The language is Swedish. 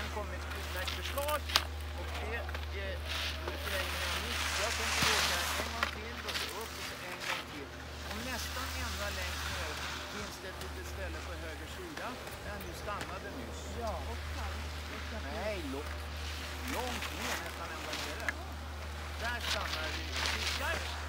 kommit med ett förslag och det är grejen jag missar. Jag tänker åka en gång till och så upp och så en gång till. Och nästan ända längst ner finns det ett litet ställe på höger sida där du stannade nyss. Ja, och nej, långt ner nästan ända nere. Där stannar vi.